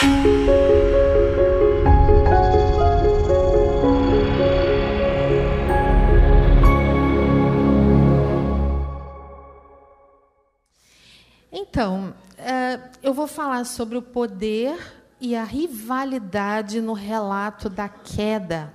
Então, eu vou falar sobre o poder e a rivalidade no relato da queda.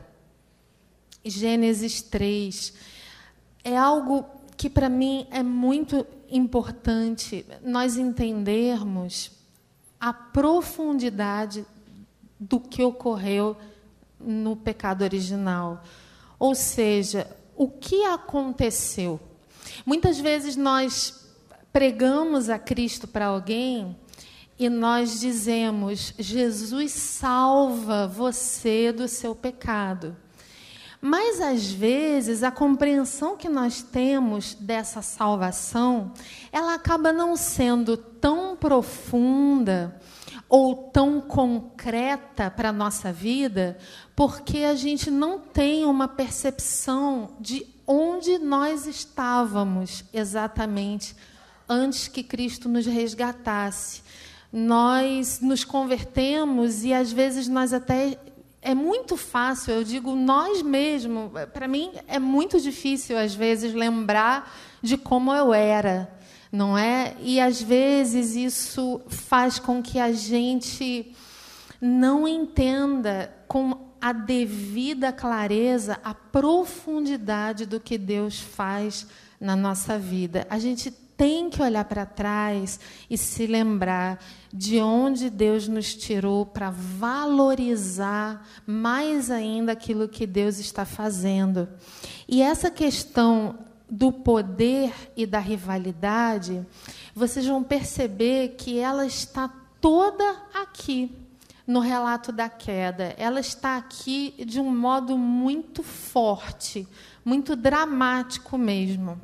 Gênesis 3. É algo que, para mim, é muito importante nós entendermos a profundidade do que ocorreu no pecado original. Ou seja, o que aconteceu? Muitas vezes nós pregamos a Cristo para alguém e nós dizemos: Jesus salva você do seu pecado. Mas, às vezes, a compreensão que nós temos dessa salvação, ela acaba não sendo tão profunda ou tão concreta para a nossa vida, porque a gente não tem uma percepção de onde nós estávamos exatamente antes que Cristo nos resgatasse. Nós nos convertemos e, às vezes, nós até... É muito fácil, eu digo nós mesmos, para mim é muito difícil, às vezes, lembrar de como eu era, não é? E, às vezes, isso faz com que a gente não entenda com a devida clareza a profundidade do que Deus faz na nossa vida. A gente tem que olhar para trás e se lembrar de onde Deus nos tirou para valorizar mais ainda aquilo que Deus está fazendo. E essa questão do poder e da rivalidade, vocês vão perceber que ela está toda aqui no relato da queda. Ela está aqui de um modo muito forte, muito dramático mesmo.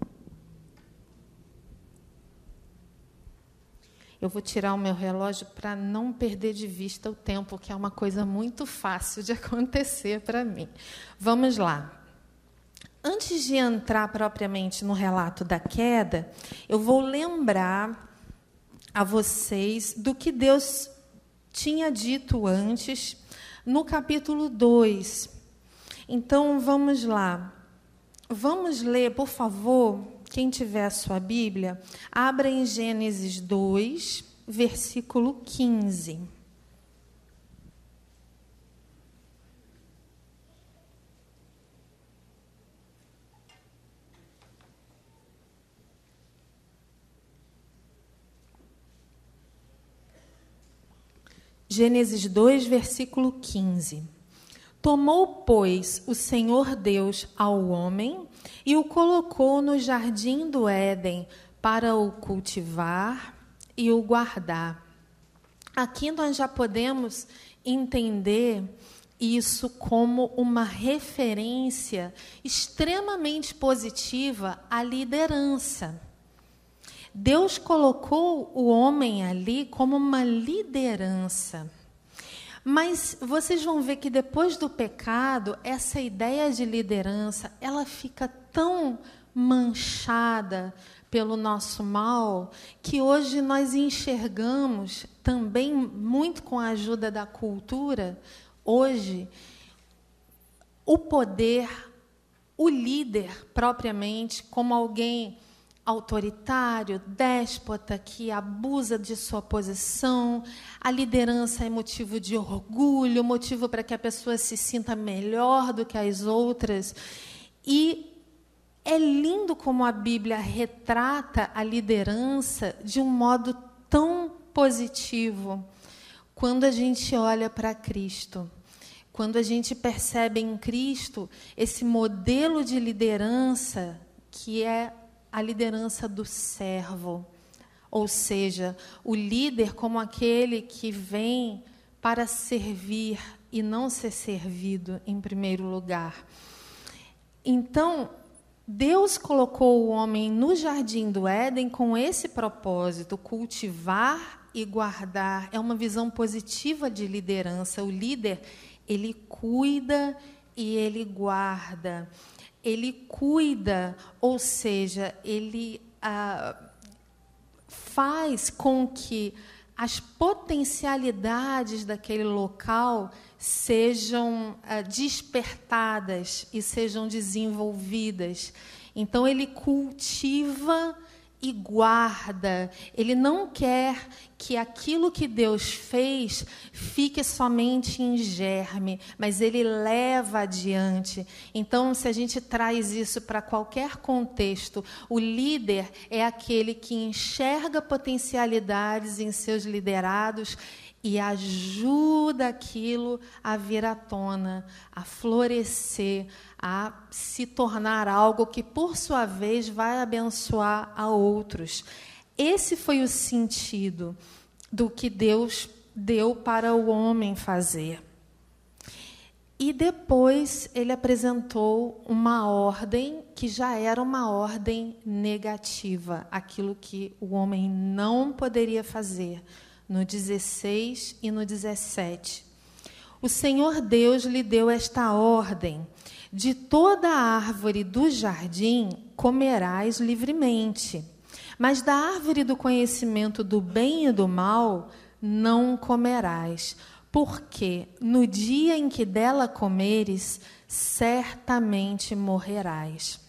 Eu vou tirar o meu relógio para não perder de vista o tempo, que é uma coisa muito fácil de acontecer para mim. Vamos lá. Antes de entrar propriamente no relato da queda, eu vou lembrar a vocês do que Deus tinha dito antes, no capítulo 2. Então, vamos lá. Vamos ler, por favor, quem tiver a sua Bíblia, abra em Gênesis 2, versículo 15. Gênesis 2, versículo 15. Tomou, pois, o Senhor Deus ao homem e o colocou no jardim do Éden para o cultivar e o guardar. Aqui nós já podemos entender isso como uma referência extremamente positiva à liderança. Deus colocou o homem ali como uma liderança. Mas vocês vão ver que depois do pecado, essa ideia de liderança, ela fica tão manchada pelo nosso mal, que hoje nós enxergamos, também muito com a ajuda da cultura, hoje, o poder, o líder propriamente, como alguém autoritário, déspota, que abusa de sua posição. A liderança é motivo de orgulho, motivo para que a pessoa se sinta melhor do que as outras. E é lindo como a Bíblia retrata a liderança de um modo tão positivo. Quando a gente olha para Cristo, quando a gente percebe em Cristo esse modelo de liderança que é a liderança do servo, ou seja, o líder como aquele que vem para servir e não ser servido em primeiro lugar. Então, Deus colocou o homem no jardim do Éden com esse propósito, cultivar e guardar. É uma visão positiva de liderança. O líder, ele cuida e ele guarda. Ele cuida, ou seja, ele faz com que as potencialidades daquele local sejam despertadas e sejam desenvolvidas. Então, ele cultiva e guarda. Ele não quer que aquilo que Deus fez fique somente em germe, mas ele leva adiante. Então, se a gente traz isso para qualquer contexto, o líder é aquele que enxerga potencialidades em seus liderados e ajuda aquilo a vir à tona, a florescer, a se tornar algo que, por sua vez, vai abençoar a outros. Esse foi o sentido do que Deus deu para o homem fazer. E depois ele apresentou uma ordem que já era uma ordem negativa, aquilo que o homem não poderia fazer, no 16 e no 17. O Senhor Deus lhe deu esta ordem: de toda a árvore do jardim comerás livremente, mas da árvore do conhecimento do bem e do mal não comerás, porque no dia em que dela comeres, certamente morrerás.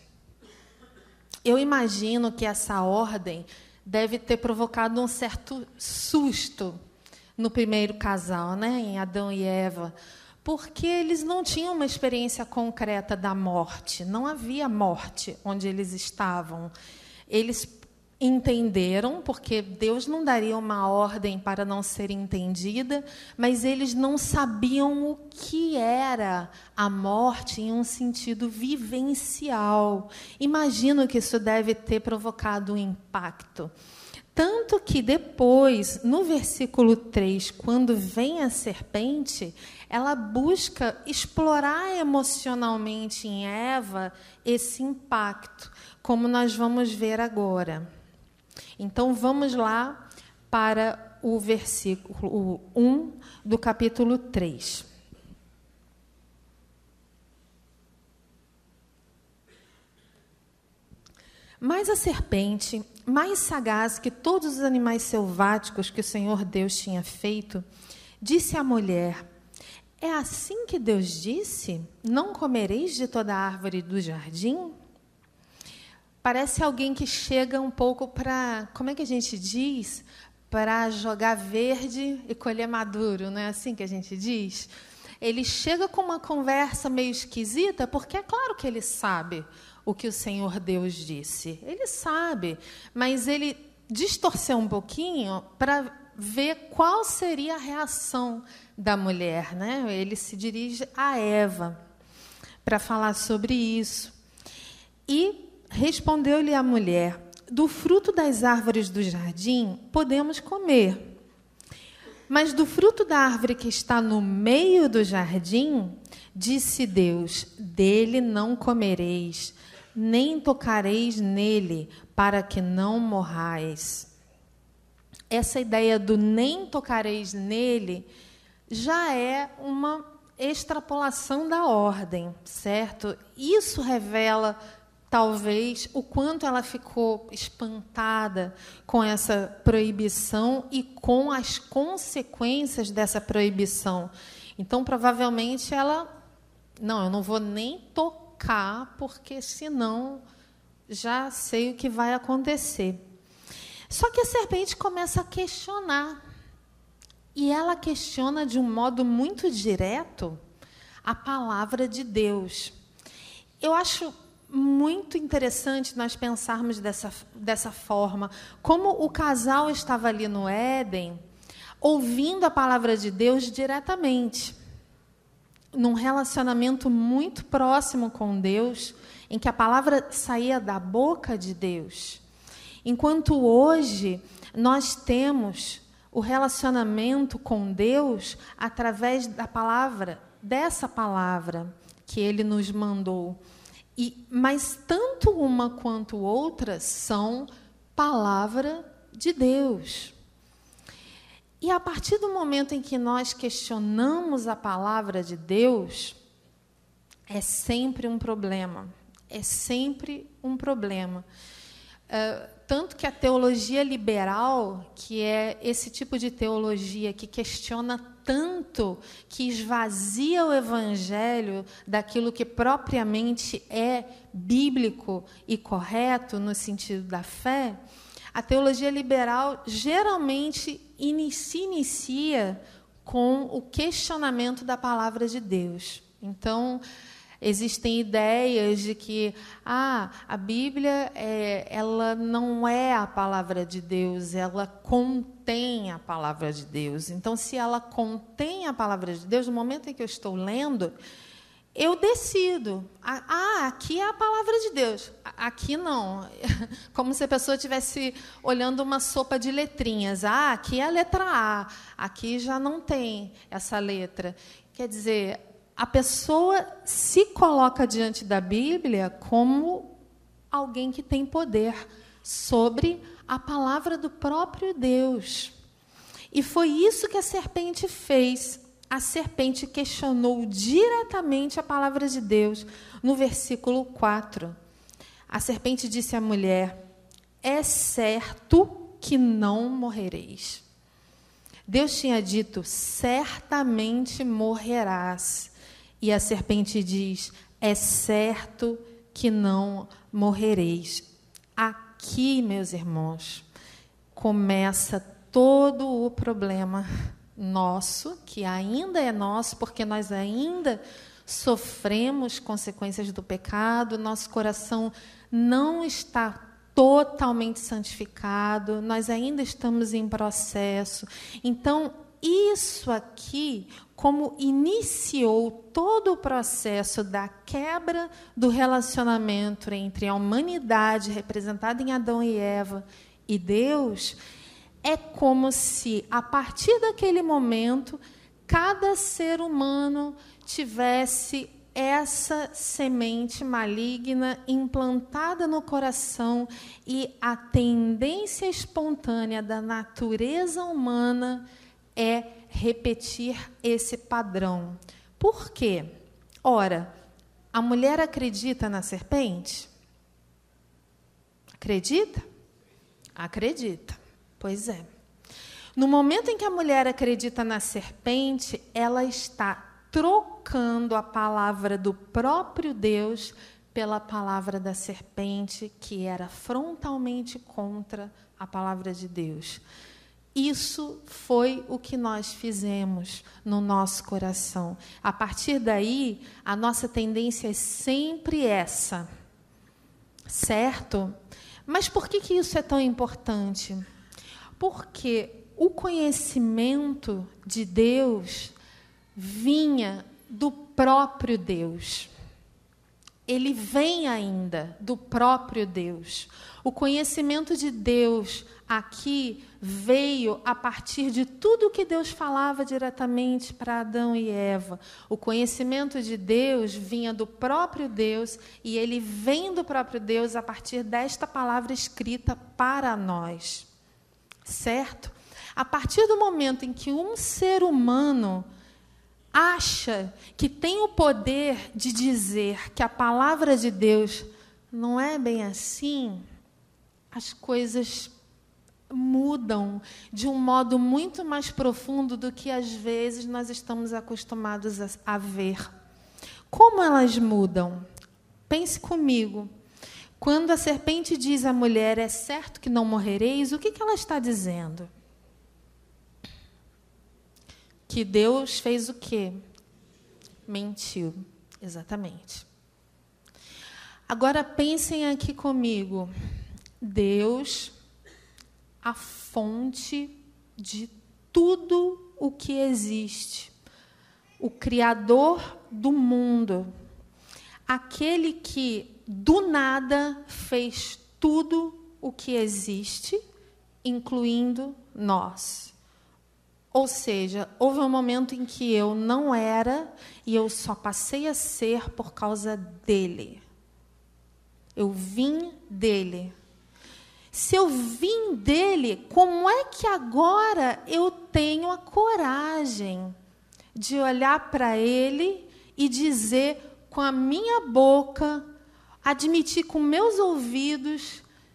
Eu imagino que essa ordem deve ter provocado um certo susto no primeiro casal, né, em Adão e Eva, porque eles não tinham uma experiência concreta da morte, não havia morte onde eles estavam. Eles entenderam, porque Deus não daria uma ordem para não ser entendida, mas eles não sabiam o que era a morte em um sentido vivencial. Imagino que isso deve ter provocado um impacto. Tanto que depois, no versículo 3, quando vem a serpente, ela busca explorar emocionalmente em Eva esse impacto, como nós vamos ver agora. Então, vamos lá para o versículo 1 do capítulo 3. Mas a serpente, mais sagaz que todos os animais selváticos que o Senhor Deus tinha feito, disse à mulher: é assim que Deus disse? Não comereis de toda a árvore do jardim? Parece alguém que chega um pouco para, como é que a gente diz? Para jogar verde e colher maduro, não é assim que a gente diz? Ele chega com uma conversa meio esquisita, porque é claro que ele sabe o que o Senhor Deus disse. Ele sabe, mas ele distorceu um pouquinho para ver qual seria a reação da mulher, né? Ele se dirige a Eva para falar sobre isso. E respondeu-lhe a mulher: do fruto das árvores do jardim podemos comer, mas do fruto da árvore que está no meio do jardim, disse Deus: dele não comereis, nem tocareis nele, para que não morrais. Essa ideia do nem tocareis nele já é uma extrapolação da ordem, certo? Isso revela, talvez, o quanto ela ficou espantada com essa proibição e com as consequências dessa proibição. Então, provavelmente, ela... Não, eu não vou nem tocar, porque senão já sei o que vai acontecer. Só que a serpente começa a questionar. E ela questiona de um modo muito direto a palavra de Deus. Eu acho muito interessante nós pensarmos dessa forma, como o casal estava ali no Éden, ouvindo a palavra de Deus diretamente, num relacionamento muito próximo com Deus, em que a palavra saía da boca de Deus. Enquanto hoje nós temos o relacionamento com Deus através da palavra, dessa palavra que Ele nos mandou. Mas tanto uma quanto outra são palavra de Deus. E a partir do momento em que nós questionamos a palavra de Deus, é sempre um problema. É sempre um problema. tanto que a teologia liberal, que é esse tipo de teologia que questiona tanto, que esvazia o evangelho daquilo que propriamente é bíblico e correto no sentido da fé, a teologia liberal geralmente se inicia com o questionamento da palavra de Deus. Então, existem ideias de que a Bíblia ela não é a palavra de Deus, ela contém a palavra de Deus. Então, se ela contém a palavra de Deus, no momento em que eu estou lendo, eu decido. Aqui é a palavra de Deus. Aqui não. Como se a pessoa estivesse olhando uma sopa de letrinhas. Aqui é a letra A. Aqui já não tem essa letra. Quer dizer, a pessoa se coloca diante da Bíblia como alguém que tem poder sobre a palavra do próprio Deus. E foi isso que a serpente fez. A serpente questionou diretamente a palavra de Deus, no versículo 4. A serpente disse à mulher: é certo que não morrereis. Deus tinha dito: certamente morrerás. E a serpente diz: é certo que não morrereis. Aqui, meus irmãos, começa todo o problema nosso, que ainda é nosso, porque nós ainda sofremos consequências do pecado, nosso coração não está totalmente santificado, nós ainda estamos em processo. Então, isso aqui, como iniciou todo o processo da quebra do relacionamento entre a humanidade, representada em Adão e Eva, e Deus, é como se, a partir daquele momento, cada ser humano tivesse essa semente maligna implantada no coração, e a tendência espontânea da natureza humana é repetir esse padrão. Por quê? Ora, a mulher acredita na serpente? Acredita? Acredita. Pois é. No momento em que a mulher acredita na serpente, ela está trocando a palavra do próprio Deus pela palavra da serpente, que era frontalmente contra a palavra de Deus. Isso foi o que nós fizemos no nosso coração. A partir daí, a nossa tendência é sempre essa, certo? Mas por que isso é tão importante? Porque o conhecimento de Deus vinha do próprio Deus. Ele vem ainda do próprio Deus. O conhecimento de Deus aqui veio a partir de tudo que Deus falava diretamente para Adão e Eva. O conhecimento de Deus vinha do próprio Deus, e ele vem do próprio Deus a partir desta palavra escrita para nós. Certo? A partir do momento em que um ser humano acha que tem o poder de dizer que a palavra de Deus não é bem assim, as coisas mudam de um modo muito mais profundo do que, às vezes, nós estamos acostumados a ver. Como elas mudam? Pense comigo. Quando a serpente diz à mulher: é certo que não morrereis, o que ela está dizendo? Que Deus fez o quê? Mentiu. Exatamente. Agora pensem aqui comigo. Deus, a fonte de tudo o que existe, o Criador do mundo, aquele que do nada fez tudo o que existe, incluindo nós. Ou seja, houve um momento em que eu não era e eu só passei a ser por causa dele. Eu vim dele. Se eu vim dele, como é que agora eu tenho a coragem de olhar para ele e dizer com a minha boca, admitir com meus ouvidos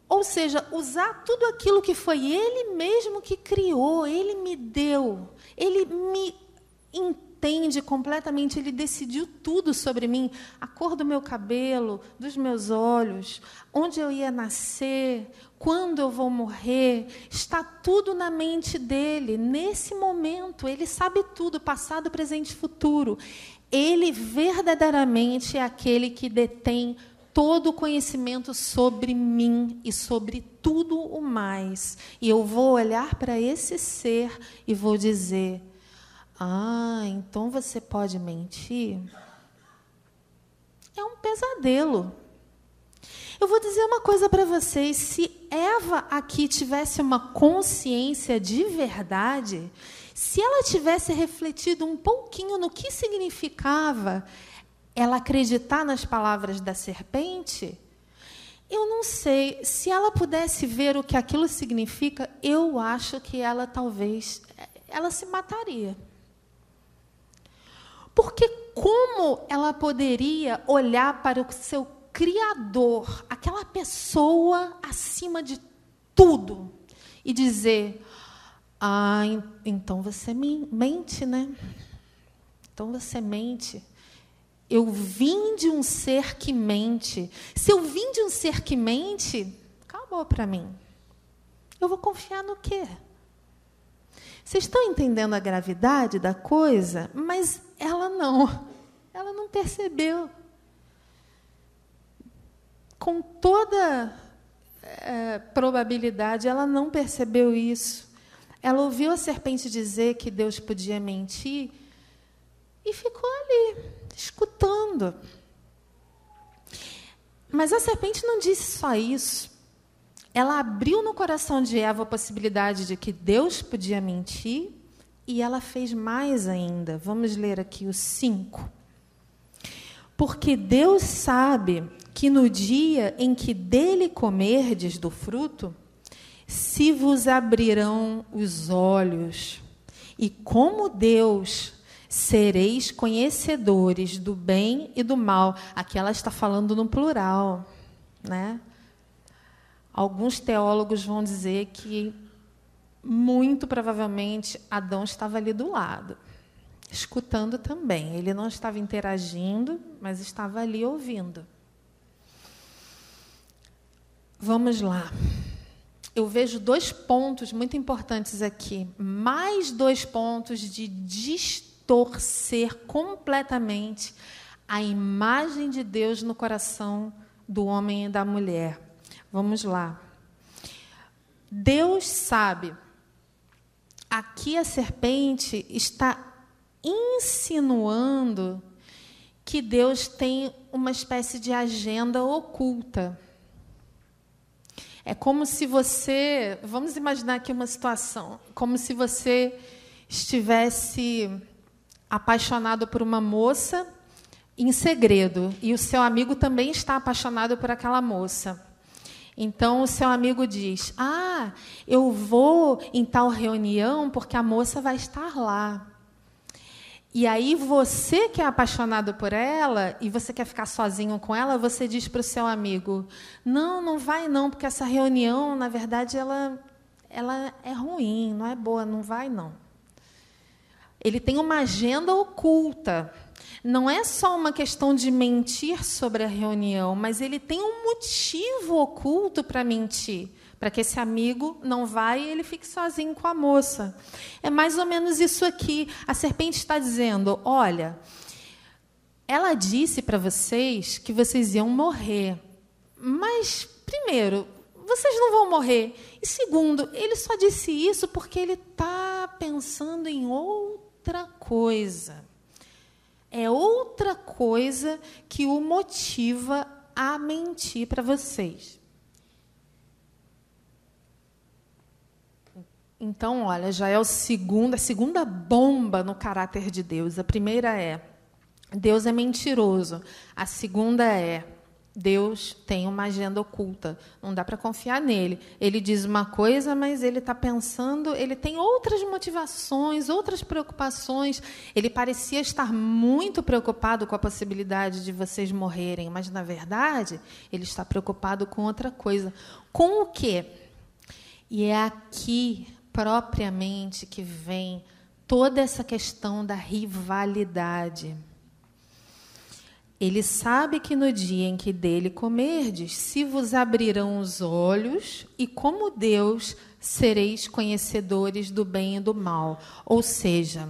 Ou seja, usar tudo aquilo que foi Ele mesmo que criou, Ele me deu, Ele me entende completamente, Ele decidiu tudo sobre mim, a cor do meu cabelo, dos meus olhos, onde eu ia nascer, quando eu vou morrer, está tudo na mente dEle, nesse momento, Ele sabe tudo, passado, presente e futuro. Ele verdadeiramente é aquele que detém todo o conhecimento sobre mim e sobre tudo o mais. E eu vou olhar para esse ser e vou dizer: então você pode mentir? É um pesadelo. Eu vou dizer uma coisa para vocês: se Eva aqui tivesse uma consciência de verdade, se ela tivesse refletido um pouquinho no que significava ela acreditar nas palavras da serpente, eu não sei, se ela pudesse ver o que aquilo significa, eu acho que ela ela se mataria. Porque como ela poderia olhar para o seu Criador, aquela pessoa acima de tudo, e dizer: então você mente, né? Então você mente. Eu vim de um ser que mente. Se eu vim de um ser que mente, acabou para mim. Eu vou confiar no quê? Vocês estão entendendo a gravidade da coisa? Mas ela não percebeu. Com toda probabilidade, ela não percebeu isso. Ela ouviu a serpente dizer que Deus podia mentir e ficou ali, escutando. Mas a serpente não disse só isso. Ela abriu no coração de Eva a possibilidade de que Deus podia mentir, e ela fez mais ainda. Vamos ler aqui o 5. Porque Deus sabe que no dia em que dele comerdes do fruto, se vos abrirão os olhos, e como Deus sereis conhecedores do bem e do mal. Aqui ela está falando no plural, né? Alguns teólogos vão dizer que, muito provavelmente, Adão estava ali do lado, escutando também. Ele não estava interagindo, mas estava ali ouvindo. Vamos lá. Eu vejo 2 pontos muito importantes aqui. Mais 2 pontos de distorcer completamente a imagem de Deus no coração do homem e da mulher. Vamos lá. Deus sabe. Aqui a serpente está insinuando que Deus tem uma espécie de agenda oculta. É como se você... Vamos imaginar aqui uma situação. Como se você estivesse apaixonado por uma moça em segredo, e o seu amigo também está apaixonado por aquela moça. Então, o seu amigo diz: eu vou em tal reunião porque a moça vai estar lá. E aí, você que é apaixonado por ela e você quer ficar sozinho com ela, você diz para o seu amigo: não vai não, porque essa reunião, na verdade, ela é ruim, não é boa, não vai não. Ele tem uma agenda oculta. Não é só uma questão de mentir sobre a reunião, mas ele tem um motivo oculto para mentir, para que esse amigo não vá e ele fique sozinho com a moça. É mais ou menos isso aqui. A serpente está dizendo: olha, ela disse para vocês que vocês iam morrer, mas, primeiro, vocês não vão morrer. E, segundo, ele só disse isso porque ele está pensando em outra coisa. É outra coisa que o motiva a mentir para vocês. Então, olha, já é a segunda bomba no caráter de Deus. A primeira é: Deus é mentiroso. A segunda é: Deus tem uma agenda oculta, não dá para confiar nele. Ele diz uma coisa, mas ele está pensando, ele tem outras motivações, outras preocupações. Ele parecia estar muito preocupado com a possibilidade de vocês morrerem, mas, na verdade, ele está preocupado com outra coisa. Com o quê? E é aqui, propriamente, que vem toda essa questão da rivalidade. Ele sabe que no dia em que dele comerdes, se vos abrirão os olhos, e como Deus sereis conhecedores do bem e do mal. Ou seja,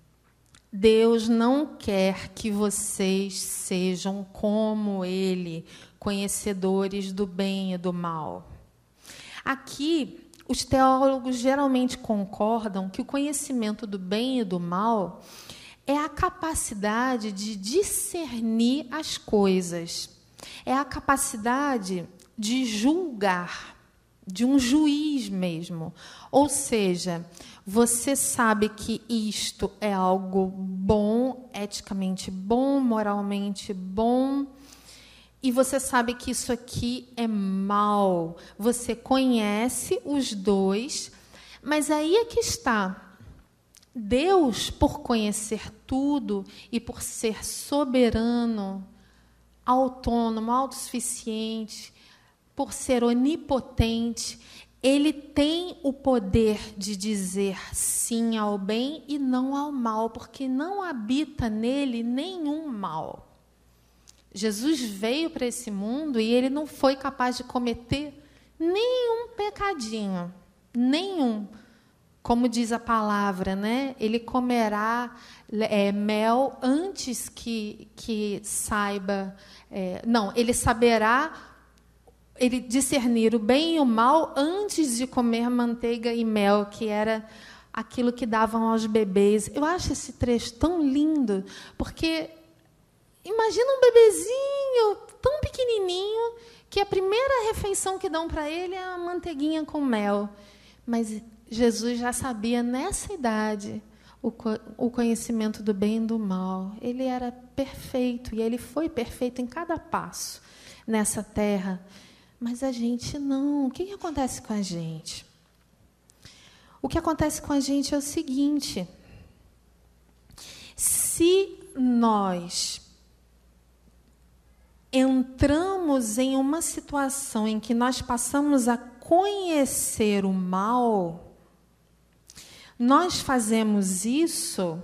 Deus não quer que vocês sejam como Ele, conhecedores do bem e do mal. Aqui, os teólogos geralmente concordam que o conhecimento do bem e do mal é a capacidade de discernir as coisas. É a capacidade de julgar, de um juiz mesmo. Ou seja, você sabe que isto é algo bom, eticamente bom, moralmente bom, e você sabe que isso aqui é mal. Você conhece os dois, mas aí é que está. Deus, por conhecer tudo e por ser soberano, autônomo, autossuficiente, por ser onipotente, ele tem o poder de dizer sim ao bem e não ao mal, porque não habita nele nenhum mal. Jesus veio para esse mundo e ele não foi capaz de cometer nenhum pecadinho, nenhum. Como diz a palavra, né? Ele comerá mel antes que saiba... ele saberá ele discernir o bem e o mal antes de comer manteiga e mel, que era aquilo que davam aos bebês. Eu acho esse trecho tão lindo, porque imagina um bebezinho tão pequenininho que a primeira refeição que dão para ele é a manteiguinha com mel. Mas Jesus já sabia, nessa idade, o conhecimento do bem e do mal. Ele era perfeito, e ele foi perfeito em cada passo nessa terra. Mas a gente não. O que acontece com a gente? O que acontece com a gente é o seguinte: se nós entramos em uma situação em que nós passamos a conhecer o mal, nós fazemos isso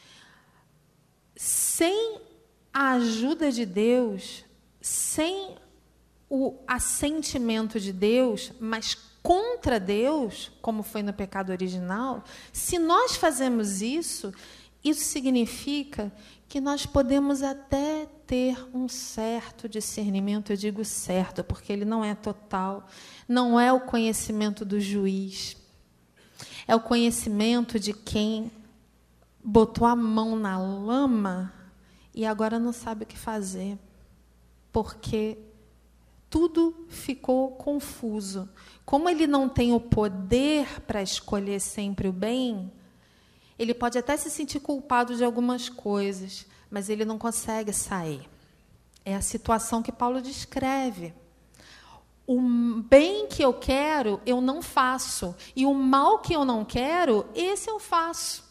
sem a ajuda de Deus, sem o assentimento de Deus, mas contra Deus, como foi no pecado original. Se nós fazemos isso, isso significa que nós podemos até ter um certo discernimento. Eu digo certo, porque ele não é total. Não é o conhecimento do juiz. É o conhecimento de quem botou a mão na lama e agora não sabe o que fazer, porque tudo ficou confuso. Como ele não tem o poder para escolher sempre o bem, ele pode até se sentir culpado de algumas coisas, mas ele não consegue sair. É a situação que Paulo descreve. O bem que eu quero, eu não faço. E o mal que eu não quero, esse eu faço.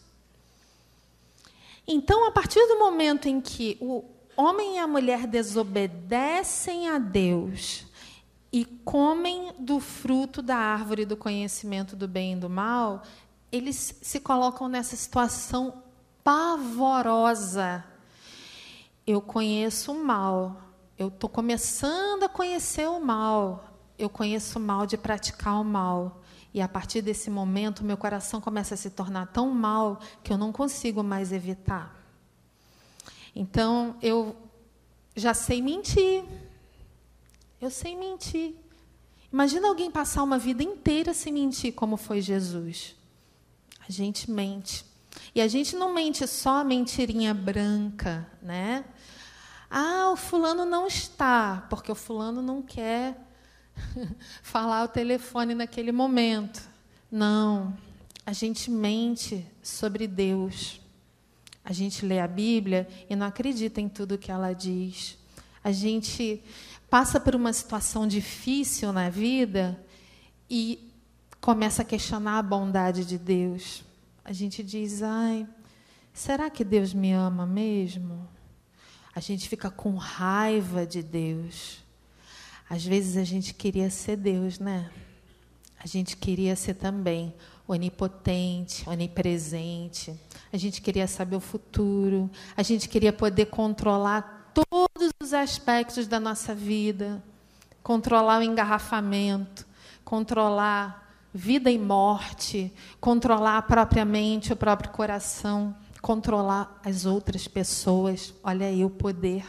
Então, a partir do momento em que o homem e a mulher desobedecem a Deus e comem do fruto da árvore do conhecimento do bem e do mal, eles se colocam nessa situação pavorosa. Eu conheço o mal, eu estou começando a conhecer o mal, eu conheço o mal de praticar o mal. E, a partir desse momento, meu coração começa a se tornar tão mal que eu não consigo mais evitar. Então, eu já sei mentir. Eu sei mentir. Imagina alguém passar uma vida inteira sem mentir, como foi Jesus. A gente mente. E a gente não mente só a mentirinha branca, né? Ah, o fulano não está, porque o fulano não quer falar o telefone naquele momento. Não, a gente mente sobre Deus. A gente lê a Bíblia e não acredita em tudo que ela diz. A gente passa por uma situação difícil na vida e começa a questionar a bondade de Deus. A gente diz, ai, será que Deus me ama mesmo? A gente fica com raiva de Deus. Às vezes a gente queria ser Deus, né? A gente queria ser também onipotente, onipresente. A gente queria saber o futuro. A gente queria poder controlar todos os aspectos da nossa vida. Controlar o engarrafamento, controlar vida e morte, controlar a própria mente, o próprio coração, controlar as outras pessoas. Olha aí o poder.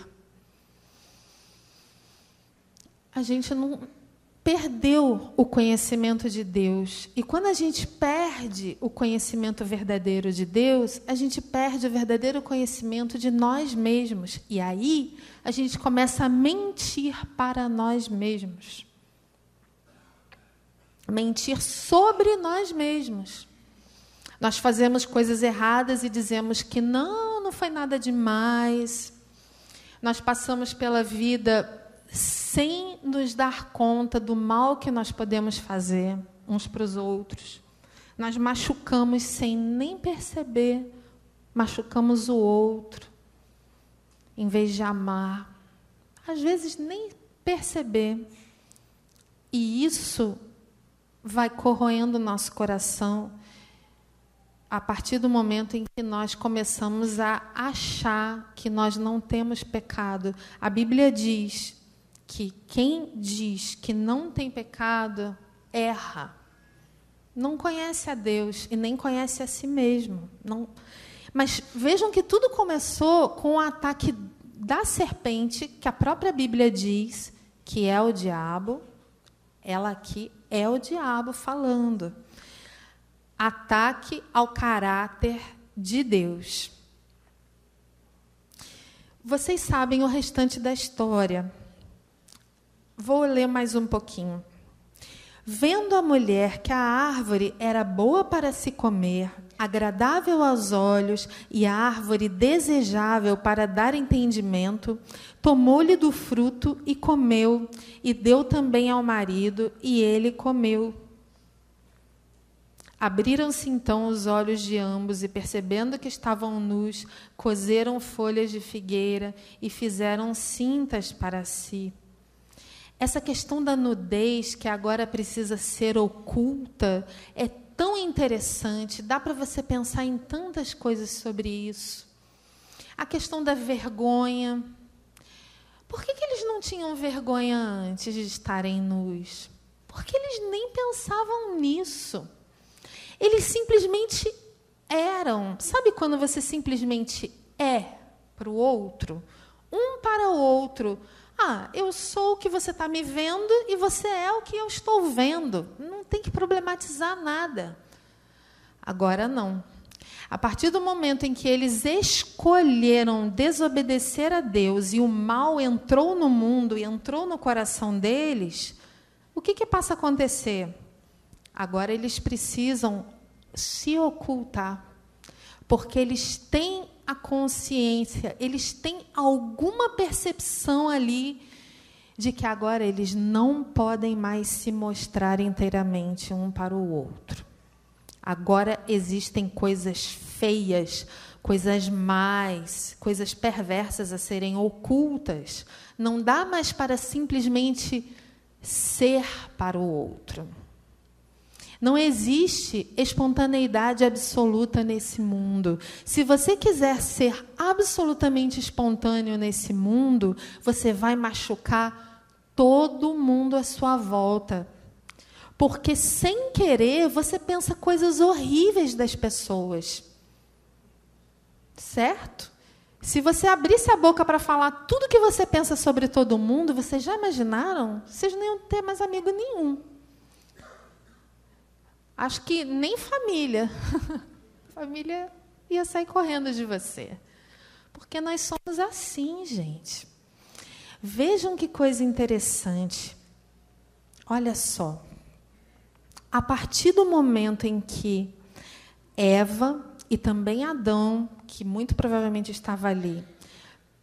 A gente não perdeu o conhecimento de Deus. E quando a gente perde o conhecimento verdadeiro de Deus, a gente perde o verdadeiro conhecimento de nós mesmos. E aí a gente começa a mentir para nós mesmos. Mentir sobre nós mesmos. Nós fazemos coisas erradas e dizemos que não foi nada demais. Nós passamos pela vida sem nos dar conta do mal que nós podemos fazer uns para os outros. Nós machucamos sem nem perceber, machucamos o outro, em vez de amar. Às vezes nem perceber. E isso vai corroendo o nosso coração a partir do momento em que nós começamos a achar que nós não temos pecado. A Bíblia diz que quem diz que não tem pecado erra. Não conhece a Deus e nem conhece a si mesmo. Não. Mas vejam que tudo começou com o ataque da serpente, que a própria Bíblia diz que é o diabo. Ela aqui é o diabo falando. Ataque ao caráter de Deus. Vocês sabem o restante da história. Vou ler mais um pouquinho. Vendo a mulher que a árvore era boa para se comer, agradável aos olhos e a árvore desejável para dar entendimento, tomou-lhe do fruto e comeu, e deu também ao marido, e ele comeu. Abriram-se então os olhos de ambos, e percebendo que estavam nus, coseram folhas de figueira e fizeram cintas para si. Essa questão da nudez, que agora precisa ser oculta, é tão interessante. Dá para você pensar em tantas coisas sobre isso. A questão da vergonha. Por que eles não tinham vergonha antes de estarem nus? Porque eles nem pensavam nisso. Eles simplesmente eram. Sabe quando você simplesmente é para o outro? Um para o outro. Ah, eu sou o que você está me vendo e você é o que eu estou vendo. Não tem que problematizar nada. Agora não. A partir do momento em que eles escolheram desobedecer a Deus e o mal entrou no mundo e entrou no coração deles, o que passa a acontecer? Agora eles precisam se ocultar, porque eles têm a consciência, eles têm alguma percepção ali de que agora eles não podem mais se mostrar inteiramente um para o outro. Agora existem coisas feias, coisas más, coisas perversas a serem ocultas. Não dá mais para simplesmente ser para o outro. Não existe espontaneidade absoluta nesse mundo. Se você quiser ser absolutamente espontâneo nesse mundo, você vai machucar todo mundo à sua volta. Porque, sem querer, você pensa coisas horríveis das pessoas. Certo? Se você abrisse a boca para falar tudo que você pensa sobre todo mundo, vocês já imaginaram? Vocês não iam ter mais amigo nenhum. Acho que nem família. Família ia sair correndo de você. Porque nós somos assim, gente. Vejam que coisa interessante. Olha só. A partir do momento em que Eva e também Adão, que muito provavelmente estava ali,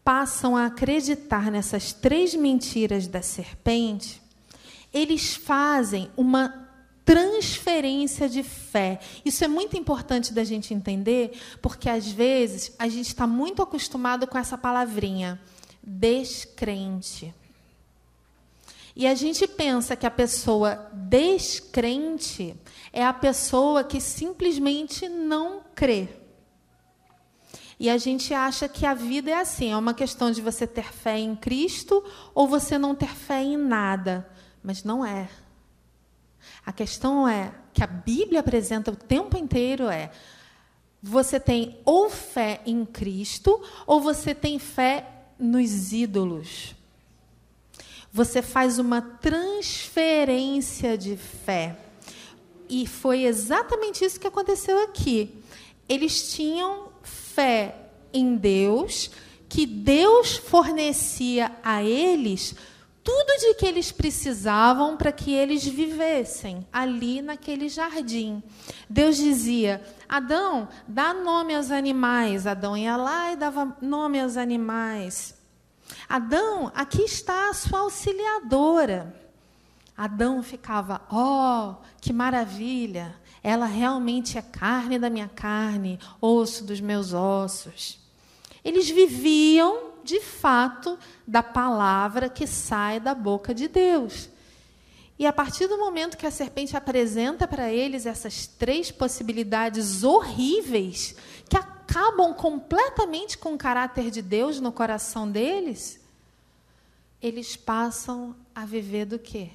passam a acreditar nessas 3 mentiras da serpente, eles fazem uma transferência de fé. Isso é muito importante da gente entender, porque, às vezes, a gente está muito acostumado com essa palavrinha, descrente. E a gente pensa que a pessoa descrente é a pessoa que simplesmente não crê. E a gente acha que a vida é assim, é uma questão de você ter fé em Cristo ou você não ter fé em nada. Mas não é. A questão é que a Bíblia apresenta o tempo inteiro você tem ou fé em Cristo ou você tem fé nos ídolos. Você faz uma transferência de fé. E foi exatamente isso que aconteceu aqui. Eles tinham fé em Deus, que Deus fornecia a eles tudo de que eles precisavam para que eles vivessem ali naquele jardim. Deus dizia, Adão, dá nome aos animais. Adão ia lá e dava nome aos animais. Adão, aqui está a sua auxiliadora. Adão ficava, que maravilha, ela realmente é carne da minha carne, osso dos meus ossos. Eles viviam, de fato, da palavra que sai da boca de Deus. E a partir do momento que a serpente apresenta para eles essas 3 possibilidades horríveis, que acabam completamente com o caráter de Deus no coração deles, eles passam a viver do quê?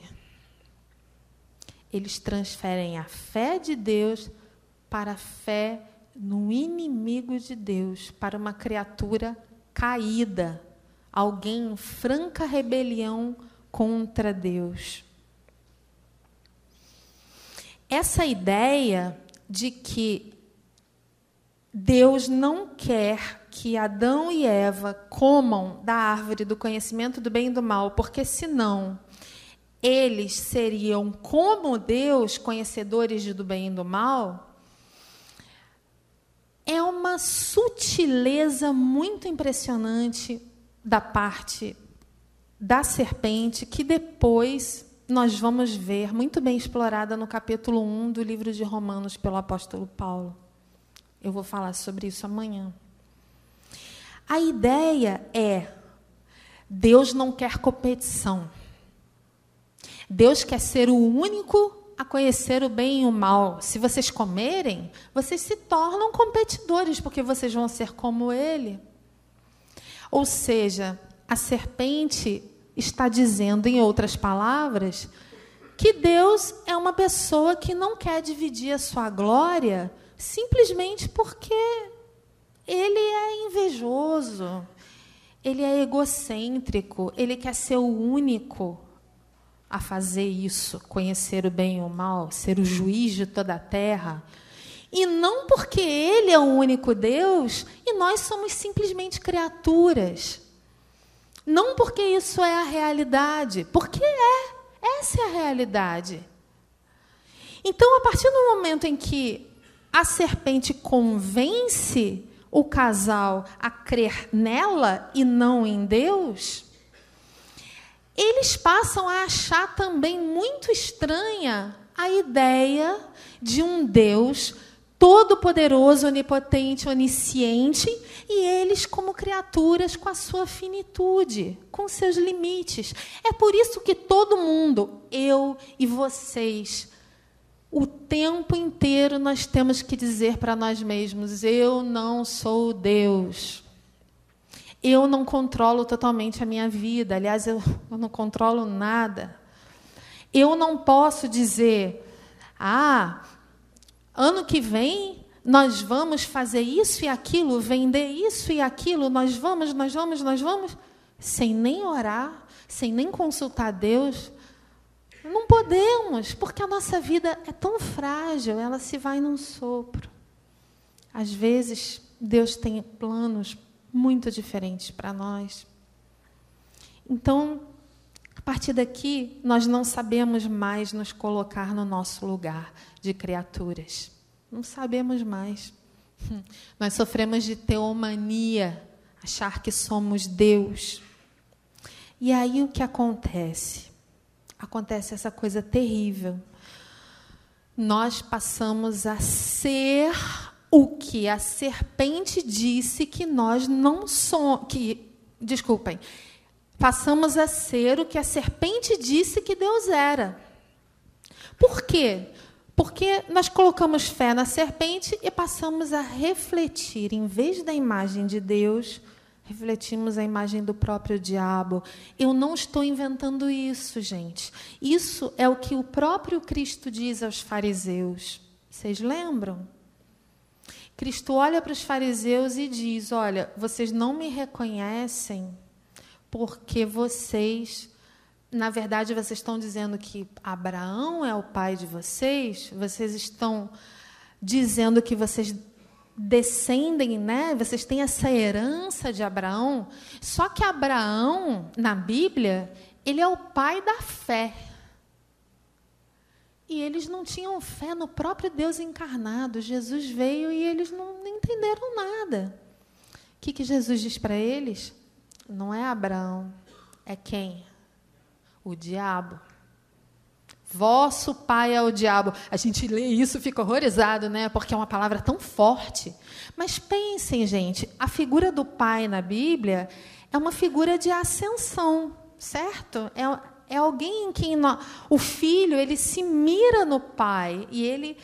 Eles transferem a fé de Deus para a fé no inimigo de Deus, para uma criatura caída, alguém em franca rebelião contra Deus. Essa ideia de que Deus não quer que Adão e Eva comam da árvore do conhecimento do bem e do mal, porque senão eles seriam como Deus, conhecedores do bem e do mal, é uma sutileza muito impressionante da parte da serpente, que depois nós vamos ver muito bem explorada no capítulo 1 do livro de Romanos pelo apóstolo Paulo. Eu vou falar sobre isso amanhã. A ideia é, Deus não quer competição. Deus quer ser o único a conhecer o bem e o mal. Se vocês comerem, vocês se tornam competidores, porque vocês vão ser como Ele. Ou seja, a serpente está dizendo, em outras palavras, que Deus é uma pessoa que não quer dividir a sua glória simplesmente porque Ele é invejoso, Ele é egocêntrico, Ele quer ser o único a fazer isso, conhecer o bem e o mal, ser o juiz de toda a terra. E não porque Ele é o único Deus e nós somos simplesmente criaturas. Não porque isso é a realidade, porque essa é a realidade. Então, a partir do momento em que a serpente convence o casal a crer nela e não em Deus, eles passam a achar também muito estranha a ideia de um Deus todo-poderoso, onipotente, onisciente, e eles como criaturas com a sua finitude, com seus limites. É por isso que todo mundo, eu e vocês, o tempo inteiro nós temos que dizer para nós mesmos, eu não sou Deus. Eu não controlo totalmente a minha vida. Aliás, eu não controlo nada. Eu não posso dizer, ano que vem nós vamos fazer isso e aquilo, vender isso e aquilo, nós vamos, sem nem orar, sem nem consultar Deus. Não podemos, porque a nossa vida é tão frágil, ela se vai num sopro. Às vezes, Deus tem planos muito diferentes para nós. Então, a partir daqui, nós não sabemos mais nos colocar no nosso lugar de criaturas. Não sabemos mais. Nós sofremos de teomania. achar que somos Deus. E aí o que acontece? Acontece essa coisa terrível. Nós passamos a ser o que a serpente disse que nós não somos. Desculpem. Passamos a ser o que a serpente disse que Deus era. Por quê? Porque nós colocamos fé na serpente e passamos a refletir, em vez da imagem de Deus, refletimos a imagem do próprio diabo. Eu não estou inventando isso, gente. Isso é o que o próprio Cristo diz aos fariseus. Vocês lembram? Cristo olha para os fariseus e diz: olha, vocês não me reconhecem porque vocês, na verdade, vocês estão dizendo que Abraão é o pai de vocês, vocês estão dizendo que vocês descendem, né? Vocês têm essa herança de Abraão, só que Abraão, na Bíblia, ele é o pai da fé. E eles não tinham fé no próprio Deus encarnado. Jesus veio e eles não entenderam nada. O que Jesus diz para eles? Não é Abraão, é quem? O diabo. Vosso pai é o diabo. A gente lê isso e fica horrorizado, né? Porque é uma palavra tão forte. Mas pensem, gente, a figura do pai na Bíblia é uma figura de ascensão, certo? É alguém em quem o filho ele se mira no pai e ele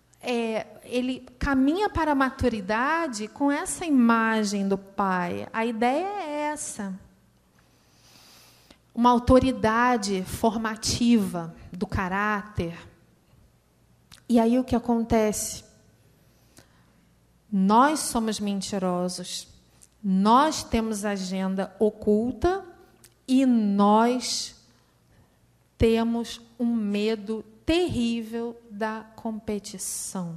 caminha para a maturidade com essa imagem do pai. A ideia é essa. Uma autoridade formativa do caráter. E aí o que acontece? Nós somos mentirosos, nós temos agenda oculta e nós temos um medo terrível da competição.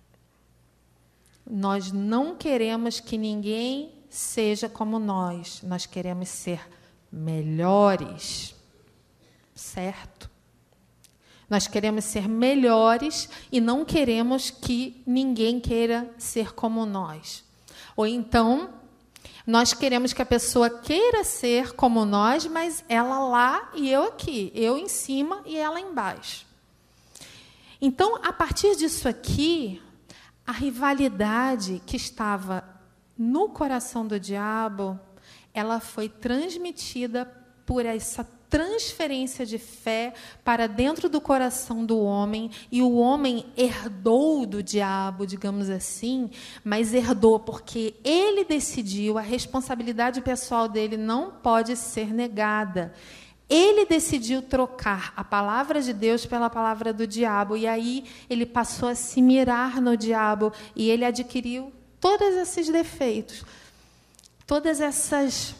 Nós não queremos que ninguém seja como nós queremos ser melhores, certo? Nós queremos ser melhores e não queremos que ninguém queira ser como nós. Ou então, nós queremos que a pessoa queira ser como nós, mas ela lá e eu aqui, eu em cima e ela embaixo. Então, a partir disso aqui, a rivalidade que estava no coração do diabo, ela foi transmitida por essa transferência de fé para dentro do coração do homem, e o homem herdou do diabo, digamos assim, mas herdou porque ele decidiu, a responsabilidade pessoal dele não pode ser negada. Ele decidiu trocar a palavra de Deus pela palavra do diabo, e aí ele passou a se mirar no diabo, e ele adquiriu todos esses defeitos, todas essas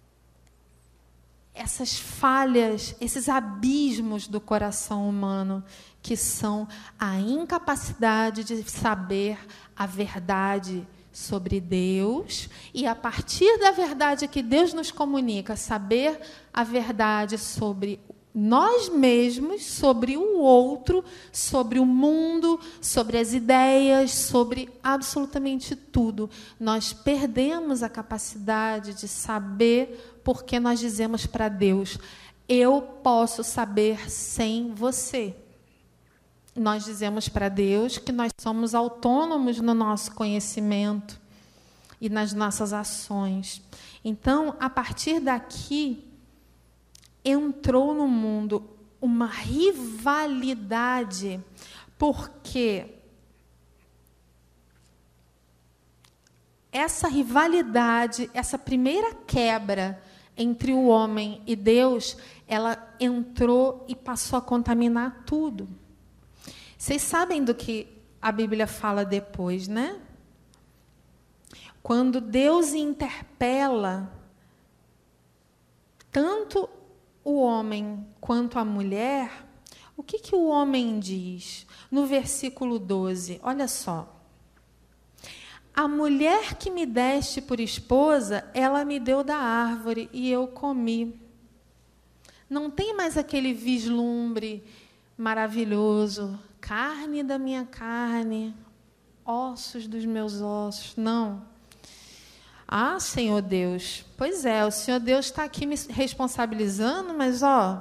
falhas, esses abismos do coração humano, que são a incapacidade de saber a verdade sobre Deus, e a partir da verdade que Deus nos comunica, saber a verdade sobre nós mesmos, sobre o outro, sobre o mundo, sobre as ideias, sobre absolutamente tudo. Nós perdemos a capacidade de saber, porque nós dizemos para Deus: eu posso saber sem você. Nós dizemos para Deus que nós somos autônomos no nosso conhecimento e nas nossas ações. Então, a partir daqui, entrou no mundo uma rivalidade, porque essa rivalidade, essa primeira quebra entre o homem e Deus, ela entrou e passou a contaminar tudo. Vocês sabem do que a Bíblia fala depois, né? Quando Deus interpela tanto o homem quanto a mulher, o que o homem diz? No versículo 12, olha só. A mulher que me deste por esposa, ela me deu da árvore e eu comi. Não tem mais aquele vislumbre maravilhoso, carne da minha carne, ossos dos meus ossos, não. Ah, Senhor Deus, pois é, o Senhor Deus está aqui me responsabilizando, mas,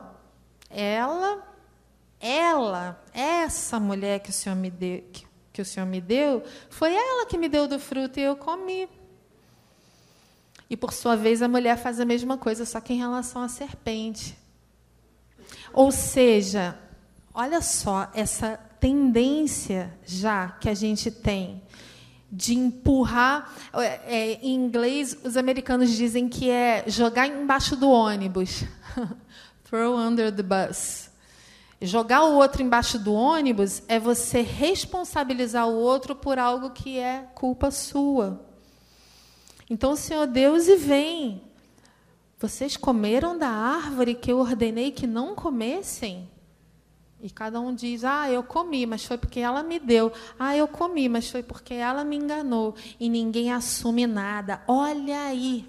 essa mulher que o Senhor me deu, foi ela que me deu do fruto e eu comi. E, por sua vez, a mulher faz a mesma coisa, só que em relação à serpente. Ou seja, olha só, essa tendência já que a gente tem de empurrar, em inglês, os americanos dizem que é jogar embaixo do ônibus. Throw under the bus. Jogar o outro embaixo do ônibus é você responsabilizar o outro por algo que é culpa sua. Então, o Senhor Deus vem. Vocês comeram da árvore que eu ordenei que não comessem? E cada um diz, eu comi, mas foi porque ela me deu. Eu comi, mas foi porque ela me enganou. E ninguém assume nada. Olha aí.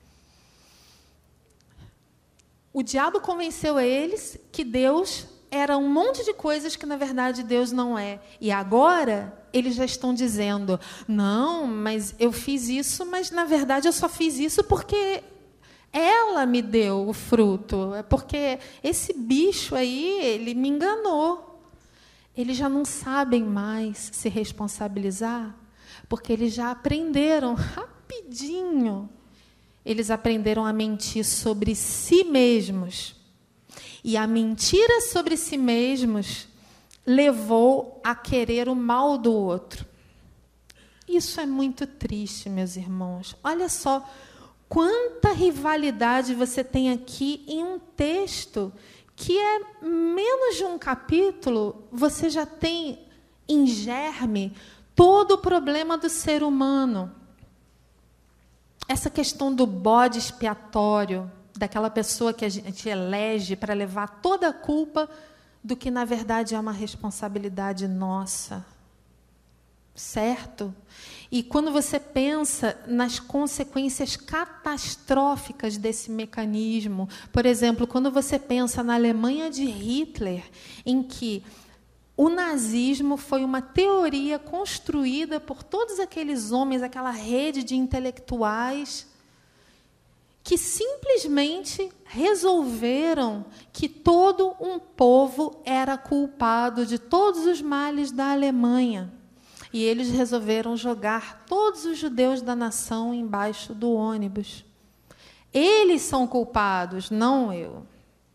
O diabo convenceu eles que Deus era um monte de coisas que, na verdade, Deus não é. E agora, eles já estão dizendo, não, mas eu fiz isso, mas, na verdade, eu só fiz isso porque ela me deu o fruto. É porque esse bicho aí, ele me enganou. Eles já não sabem mais se responsabilizar, porque eles já aprenderam rapidinho. Eles aprenderam a mentir sobre si mesmos. E a mentira sobre si mesmos levou a querer o mal do outro. Isso é muito triste, meus irmãos. Olha só quanta rivalidade você tem aqui em um texto que é menos de um capítulo, você já tem em germe todo o problema do ser humano. Essa questão do bode expiatório, daquela pessoa que a gente elege para levar toda a culpa do que, na verdade, é uma responsabilidade nossa. Certo? E quando você pensa nas consequências catastróficas desse mecanismo, por exemplo, quando você pensa na Alemanha de Hitler, em que o nazismo foi uma teoria construída por todos aqueles homens, aquela rede de intelectuais, que simplesmente resolveram que todo um povo era culpado de todos os males da Alemanha. E eles resolveram jogar todos os judeus da nação embaixo do ônibus. Eles são culpados, não eu.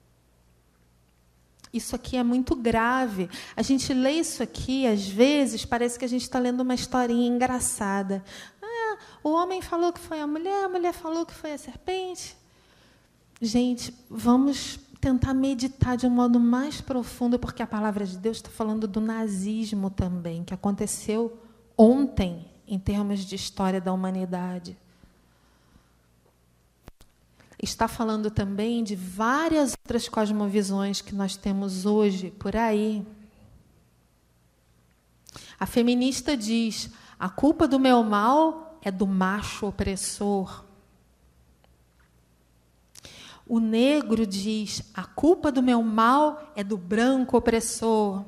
Isso aqui é muito grave. A gente lê isso aqui, às vezes, parece que a gente está lendo uma historinha engraçada. O homem falou que foi a mulher falou que foi a serpente. Gente, vamos tentar meditar de um modo mais profundo, porque a palavra de Deus está falando do nazismo também, que aconteceu ontem, em termos de história da humanidade. Está falando também de várias outras cosmovisões que nós temos hoje por aí. A feminista diz, a culpa do meu mal é do macho opressor. O negro diz, a culpa do meu mal é do branco opressor.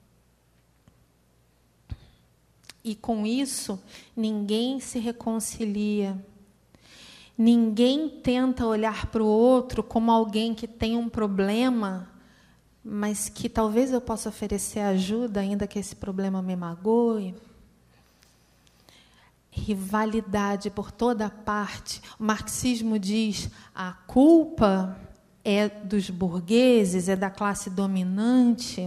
E com isso, ninguém se reconcilia. Ninguém tenta olhar para o outro como alguém que tem um problema, mas que talvez eu possa oferecer ajuda, ainda que esse problema me magoe. Rivalidade por toda parte. O marxismo diz, a culpa é dos burgueses, é da classe dominante.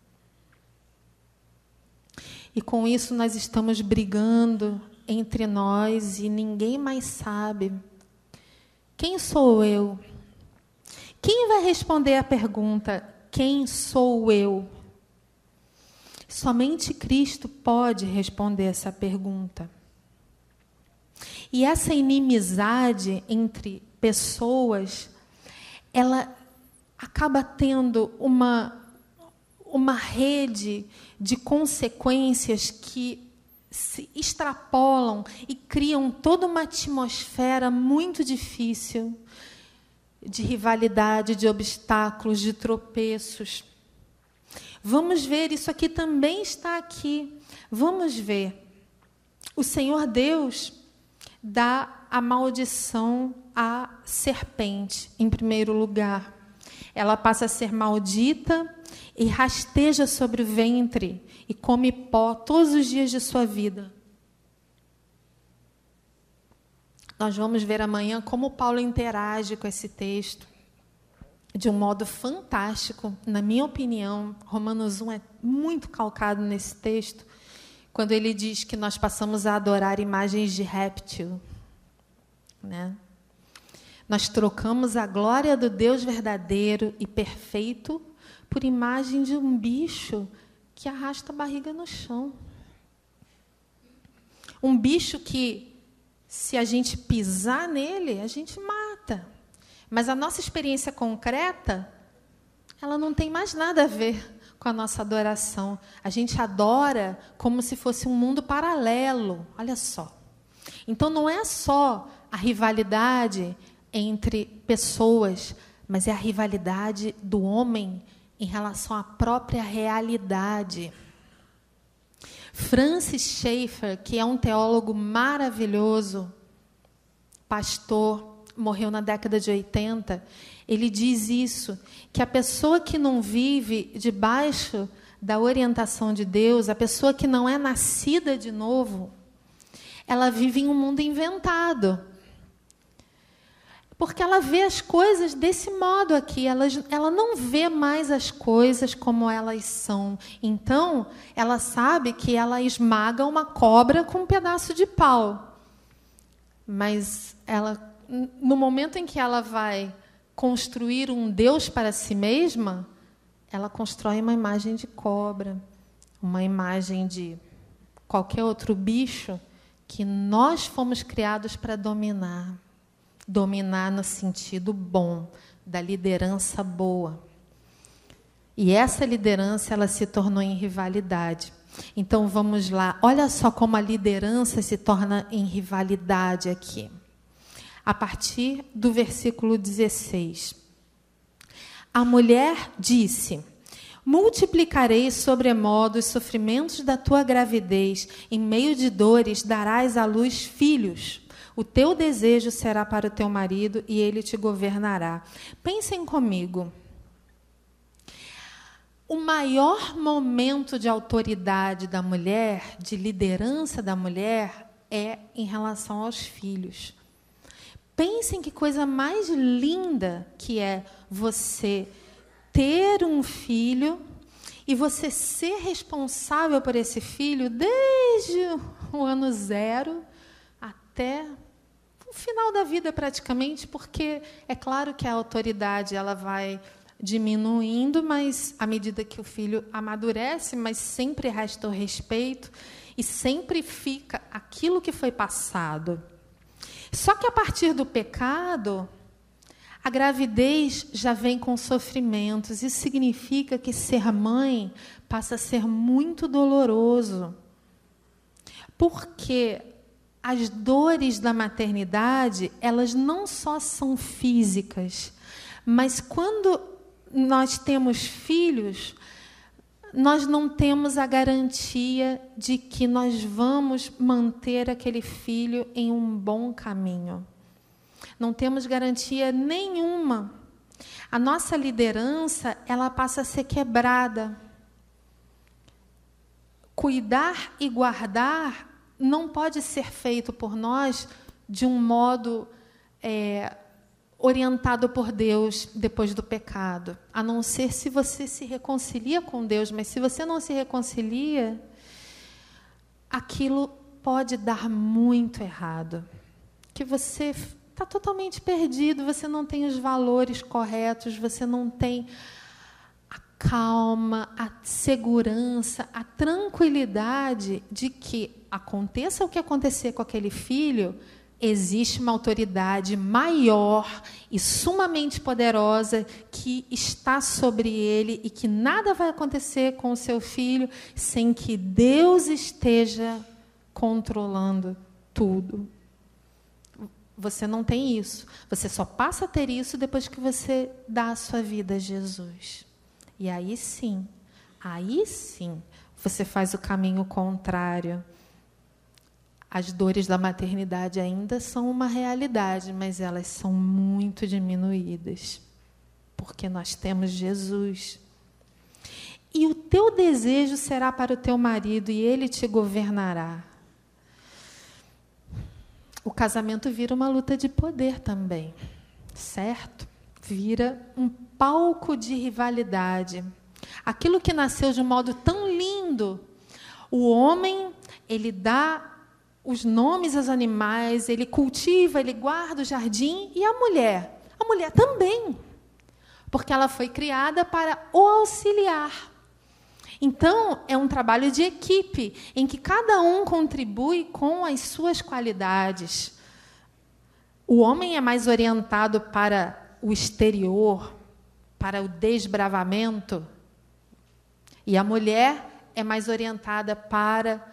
E com isso nós estamos brigando entre nós e ninguém mais sabe. Quem sou eu? Quem vai responder a pergunta, quem sou eu? Somente Cristo pode responder essa pergunta. E essa inimizade entre pessoas, ela acaba tendo uma rede de consequências que se extrapolam e criam toda uma atmosfera muito difícil de rivalidade, de obstáculos, de tropeços. Vamos ver, isso aqui também está aqui. Vamos ver. O Senhor Deus dá a maldição à serpente, em primeiro lugar. Ela passa a ser maldita e rasteja sobre o ventre e come pó todos os dias de sua vida. Nós vamos ver amanhã como Paulo interage com esse texto de um modo fantástico. Na minha opinião, Romanos 1 é muito calcado nesse texto, quando ele diz que nós passamos a adorar imagens de réptil, né? Nós trocamos a glória do Deus verdadeiro e perfeito por imagem de um bicho que arrasta a barriga no chão. Um bicho que, se a gente pisar nele, a gente mata. Mas a nossa experiência concreta, ela não tem mais nada a ver com a nossa adoração. A gente adora como se fosse um mundo paralelo. Olha só. Então, não é só a rivalidade entre pessoas, mas é a rivalidade do homem em relação à própria realidade. Francis Schaeffer, que é um teólogo maravilhoso, pastor, morreu na década de 80, ele diz isso, que a pessoa que não vive debaixo da orientação de Deus, a pessoa que não é nascida de novo, ela vive em um mundo inventado. Porque ela vê as coisas desse modo aqui, ela não vê mais as coisas como elas são. Então, ela sabe que ela esmaga uma cobra com um pedaço de pau. Mas ela, no momento em que ela vai construir um Deus para si mesma, ela constrói uma imagem de cobra, uma imagem de qualquer outro bicho que nós fomos criados para dominar. Dominar no sentido bom, da liderança boa. E essa liderança, ela se tornou em rivalidade. Então, vamos lá. Olha só como a liderança se torna em rivalidade aqui. A partir do versículo 16. A mulher disse: multiplicarei sobremodo os sofrimentos da tua gravidez, em meio de dores darás à luz filhos. O teu desejo será para o teu marido e ele te governará. Pensem comigo. O maior momento de autoridade da mulher, de liderança da mulher, é em relação aos filhos. Pensem que coisa mais linda que é você ter um filho e você ser responsável por esse filho desde o ano 0 até o final da vida, praticamente, porque é claro que a autoridade ela vai diminuindo, mas à medida que o filho amadurece, mas sempre resta o respeito e sempre fica aquilo que foi passado. Só que a partir do pecado, a gravidez já vem com sofrimentos. Isso significa que ser mãe passa a ser muito doloroso. Porque as dores da maternidade, elas não só são físicas, mas quando nós temos filhos, nós não temos a garantia de que nós vamos manter aquele filho em um bom caminho. Não temos garantia nenhuma. A nossa liderança, ela passa a ser quebrada. Cuidar e guardar não pode ser feito por nós de um modo orientado por Deus depois do pecado, a não ser se você se reconcilia com Deus. Mas se você não se reconcilia, aquilo pode dar muito errado, que você está totalmente perdido, você não tem os valores corretos, você não tem a calma, a segurança, a tranquilidade de que, aconteça o que acontecer com aquele filho, existe uma autoridade maior e sumamente poderosa que está sobre ele e que nada vai acontecer com o seu filho sem que Deus esteja controlando tudo. Você não tem isso. Você só passa a ter isso depois que você dá a sua vida a Jesus. E aí sim, você faz o caminho contrário. As dores da maternidade ainda são uma realidade, mas elas são muito diminuídas, porque nós temos Jesus. E o teu desejo será para o teu marido, e ele te governará. O casamento vira uma luta de poder também, certo? Vira um palco de rivalidade. Aquilo que nasceu de um modo tão lindo, o homem, ele dá os nomes aos animais, ele cultiva, ele guarda o jardim, e a mulher também, porque ela foi criada para o auxiliar. Então, é um trabalho de equipe, em que cada um contribui com as suas qualidades. O homem é mais orientado para o exterior, para o desbravamento, e a mulher é mais orientada para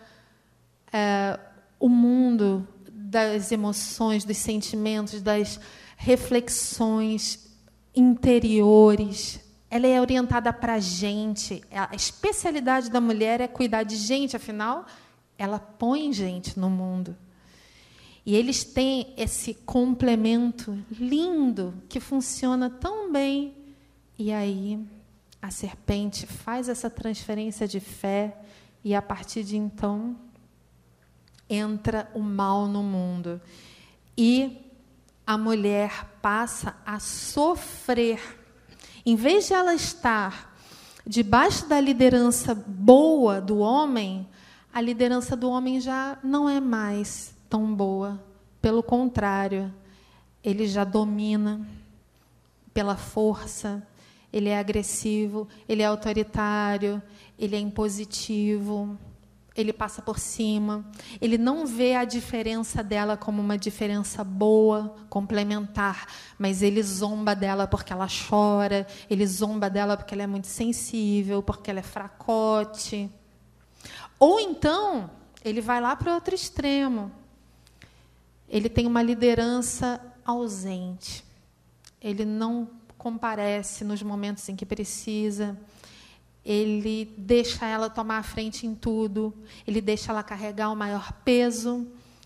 o mundo das emoções, dos sentimentos, das reflexões interiores. Ela é orientada para a gente. A especialidade da mulher é cuidar de gente, afinal, ela põe gente no mundo. E eles têm esse complemento lindo que funciona tão bem. E aí a serpente faz essa transferência de fé e, a partir de então, entra o mal no mundo. E a mulher passa a sofrer. Em vez de ela estar debaixo da liderança boa do homem, a liderança do homem já não é mais tão boa. Pelo contrário, ele já domina pela força, ele é agressivo, ele é autoritário, ele é impositivo, ele passa por cima, ele não vê a diferença dela como uma diferença boa, complementar, mas ele zomba dela porque ela chora, ele zomba dela porque ela é muito sensível, porque ela é fracote. Ou então, ele vai lá para o outro extremo. Ele tem uma liderança ausente. Ele não comparece nos momentos em que precisa. Ele deixa ela tomar a frente em tudo. Ele deixa ela carregar o maior peso.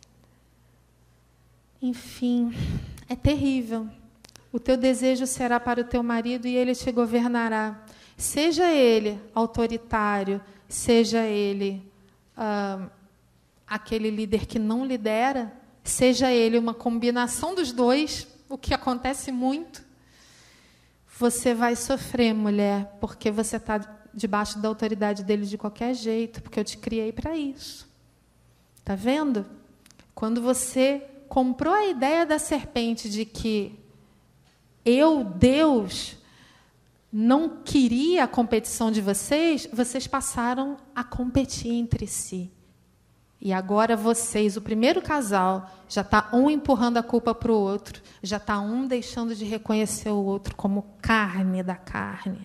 Enfim, é terrível. O teu desejo será para o teu marido e ele te governará. Seja ele autoritário, seja ele aquele líder que não lidera, seja ele uma combinação dos dois, o que acontece muito, você vai sofrer, mulher, porque você está debaixo da autoridade dele de qualquer jeito, porque eu te criei para isso. Está vendo? Quando você comprou a ideia da serpente de que eu, Deus, não queria a competição de vocês, vocês passaram a competir entre si. E agora vocês, o primeiro casal, já está um empurrando a culpa para o outro, já está um deixando de reconhecer o outro como carne da carne.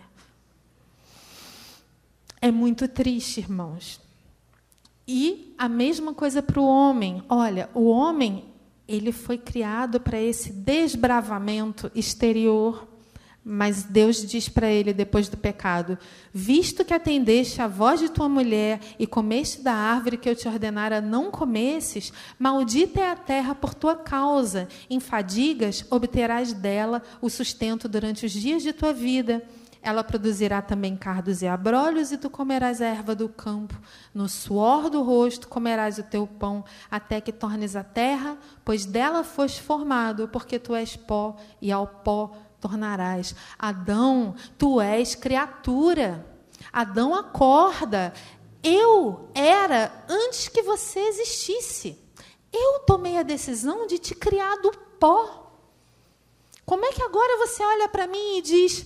É muito triste, irmãos. E a mesma coisa para o homem. Olha, o homem, ele foi criado para esse desbravamento exterior, mas Deus diz para ele, depois do pecado: visto que atendeste à voz de tua mulher e comeste da árvore que eu te ordenara não comesses, maldita é a terra por tua causa. Em fadigas obterás dela o sustento durante os dias de tua vida. Ela produzirá também cardos e abrolhos, e tu comerás a erva do campo. No suor do rosto comerás o teu pão, até que tornes a terra, pois dela foste formado, porque tu és pó, e ao pó tornarás. Adão, tu és criatura. Adão, acorda. Eu era antes que você existisse. Eu tomei a decisão de te criar do pó. Como é que agora você olha para mim e diz: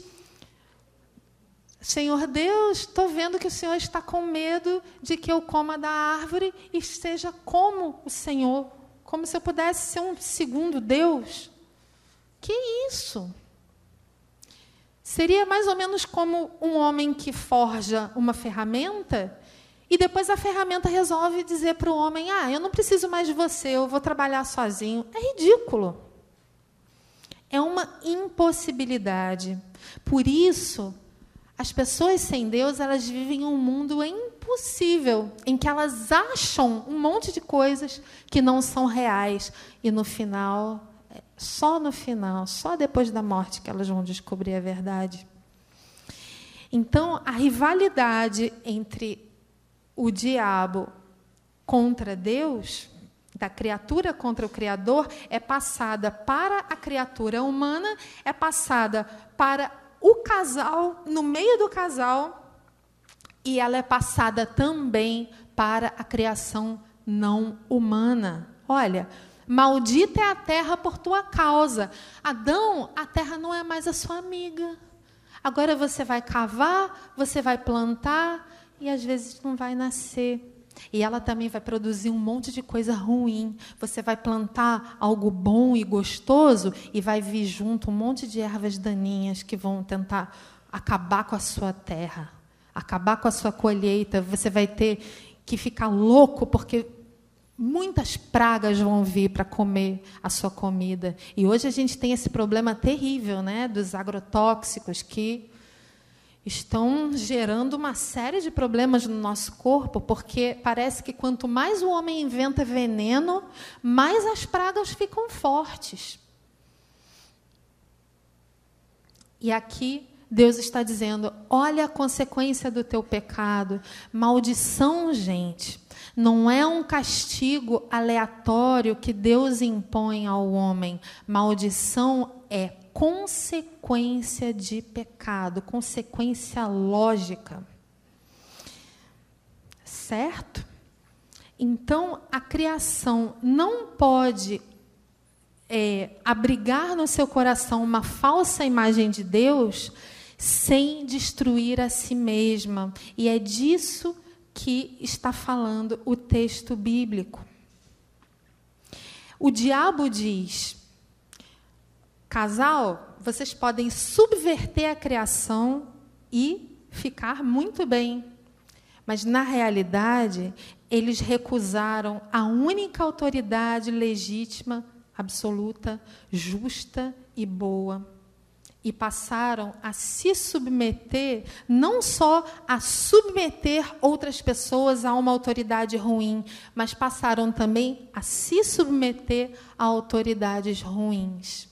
Senhor Deus, estou vendo que o Senhor está com medo de que eu coma da árvore e seja como o Senhor, como se eu pudesse ser um segundo Deus? Que isso? Seria mais ou menos como um homem que forja uma ferramenta e depois a ferramenta resolve dizer para o homem: eu não preciso mais de você, eu vou trabalhar sozinho. É ridículo. É uma impossibilidade. Por isso, as pessoas sem Deus, elas vivem um mundo em impossível, em que elas acham um monte de coisas que não são reais. E no final, só depois da morte que elas vão descobrir a verdade. Então, a rivalidade entre o diabo contra Deus, da criatura contra o Criador, é passada para a criatura humana, é passada para o casal, no meio do casal, e ela é passada também para a criação não humana. Olha, maldita é a terra por tua causa. Adão, a terra não é mais a sua amiga. Agora você vai cavar, você vai plantar, e às vezes não vai nascer. E ela também vai produzir um monte de coisa ruim. Você vai plantar algo bom e gostoso, e vai vir junto um monte de ervas daninhas que vão tentar acabar com a sua terra, acabar com a sua colheita. Você vai ter que ficar louco, porque muitas pragas vão vir para comer a sua comida. E hoje a gente tem esse problema terrível, né, dos agrotóxicos, que estão gerando uma série de problemas no nosso corpo, porque parece que quanto mais o homem inventa veneno, mais as pragas ficam fortes. E aqui Deus está dizendo: olha a consequência do teu pecado. Maldição, gente, não é um castigo aleatório que Deus impõe ao homem. Maldição é consequência de pecado, consequência lógica. Certo? Então, a criação não pode abrigar no seu coração uma falsa imagem de Deus sem destruir a si mesma. E é disso que está falando o texto bíblico. O diabo diz: casal, vocês podem subverter a criação e ficar muito bem. Mas, na realidade, eles recusaram a única autoridade legítima, absoluta, justa e boa. E passaram a se submeter, não só a submeter outras pessoas a uma autoridade ruim, mas passaram também a se submeter a autoridades ruins.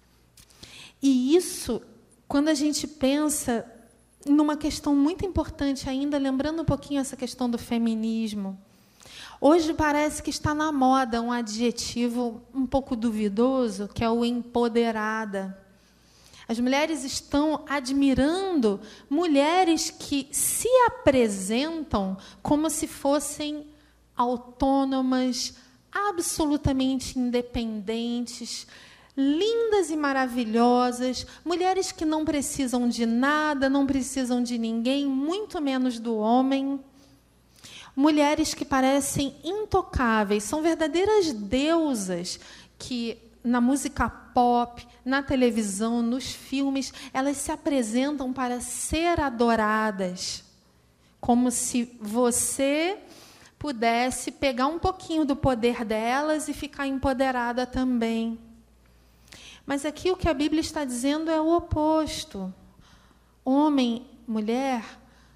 E isso, quando a gente pensa numa questão muito importante ainda, lembrando um pouquinho essa questão do feminismo, hoje parece que está na moda um adjetivo um pouco duvidoso, que é o empoderada. As mulheres estão admirando mulheres que se apresentam como se fossem autônomas, absolutamente independentes, lindas e maravilhosas, mulheres que não precisam de nada, não precisam de ninguém, muito menos do homem. Mulheres que parecem intocáveis, são verdadeiras deusas que, na música pop, na televisão, nos filmes, elas se apresentam para ser adoradas, como se você pudesse pegar um pouquinho do poder delas e ficar empoderada também. Mas aqui o que a Bíblia está dizendo é o oposto. Homem, mulher,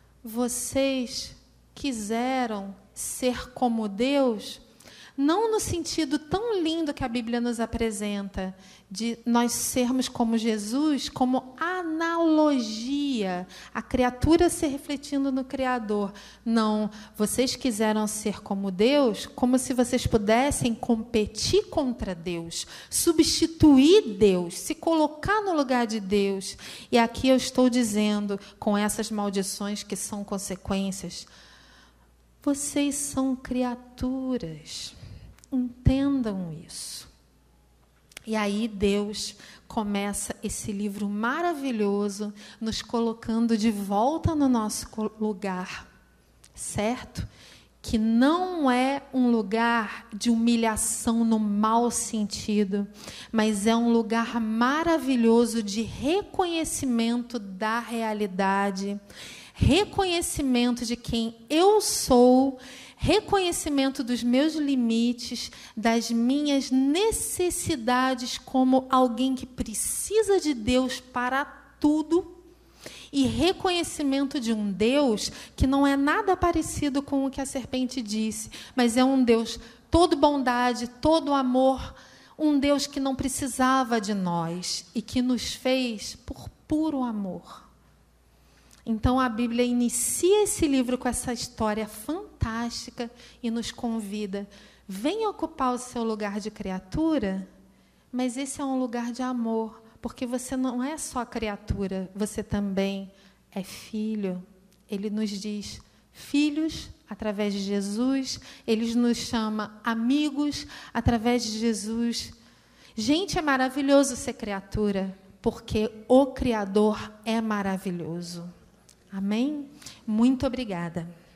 vocês quiseram ser como Deus, não no sentido tão lindo que a Bíblia nos apresenta, de nós sermos como Jesus, como analogia, a criatura se refletindo no Criador. Não, vocês quiseram ser como Deus, como se vocês pudessem competir contra Deus, substituir Deus, se colocar no lugar de Deus. E aqui eu estou dizendo, com essas maldições que são consequências, vocês são criaturas. Entendam isso. E aí Deus começa esse livro maravilhoso, nos colocando de volta no nosso lugar, certo? Que não é um lugar de humilhação no mau sentido, mas é um lugar maravilhoso de reconhecimento da realidade, reconhecimento de quem eu sou, reconhecimento dos meus limites, das minhas necessidades como alguém que precisa de Deus para tudo, E reconhecimento de um Deus que não é nada parecido com o que a serpente disse, mas é um Deus todo bondade, todo amor, um Deus que não precisava de nós e que nos fez por puro amor. Então, a Bíblia inicia esse livro com essa história fantástica e nos convida: venha ocupar o seu lugar de criatura, mas esse é um lugar de amor, porque você não é só criatura, você também é filho. Ele nos diz filhos através de Jesus, ele nos chama amigos através de Jesus. Gente, é maravilhoso ser criatura, porque o Criador é maravilhoso. Amém? Muito obrigada.